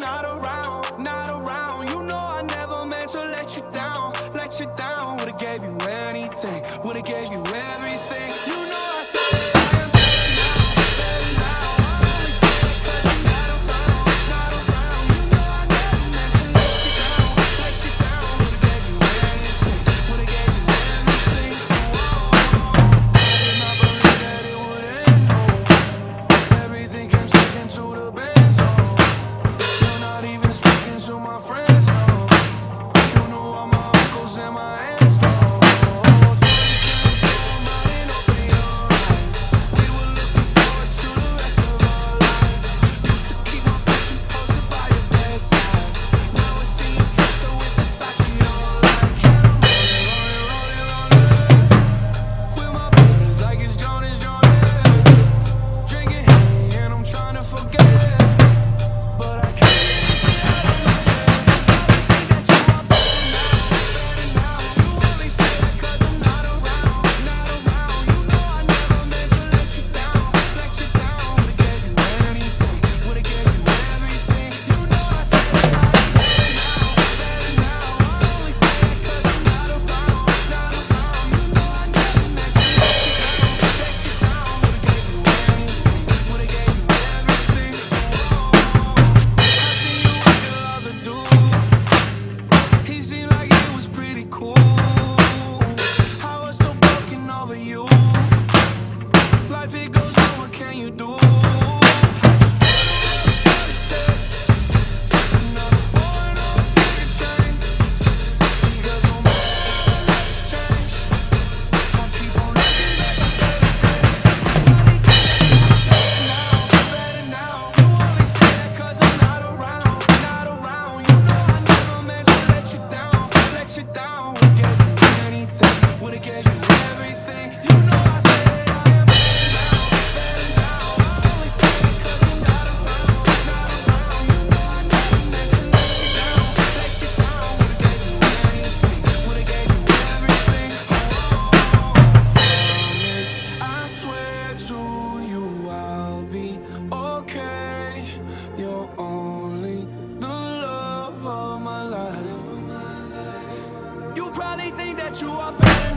not around, not around. You know I never meant to let you down, let you down. Would've gave you anything, would've gave you everything. You know I said that I am better now, better now. I only say it 'cause you're not around, not around. You know I never meant to let you down, let you down. Would've gave you anything, would've gave you everything. I did not believe that it would end, no. Everything came second to the best, oh. You're not even speaking to my friends, no. You know all my uncles and my aunts, no. So you can throw mine, open your eyes. We were looking forward to the rest of our lives. Used to keep my picture posted by your bedside. Now I see you dresser with Versace on, like, and I'm rolling with my brothers like it's Jonas, Jonas. Drinking Henny and I'm trying to forget, but I can't. Think that you are better now. You only say that 'cause I'm not around, not around. You know I never meant to let you down, let you down. Would've gave you anything, would've gave you everything. You know I said that I am better now, better now. I only say that 'cause I'm not around, not around. You know I never meant to let you down, let you down. Would've gave you anything, would've gave you everything. I seen you with your other dude. He seemed like he was pretty cool. I was so broken over you. Life it goes on, what can you do? I just wanna take another foreign or bigger chain. Because no matter how life's changed, I keep on looking back at better days. Probably better now. You only say that 'cause I'm not around, not around. You know I never meant to let you down, let you down. Would've gave you anything, would've gave you everything. You know I said that I am better now, better now. I only say it 'cause I'm not around, not around. You know I never meant to let you down, let you down. Would've gave you anything, would've gave you everything. Promise, I swear to you I'll be okay. You're only the love of my life. You probably think that you are better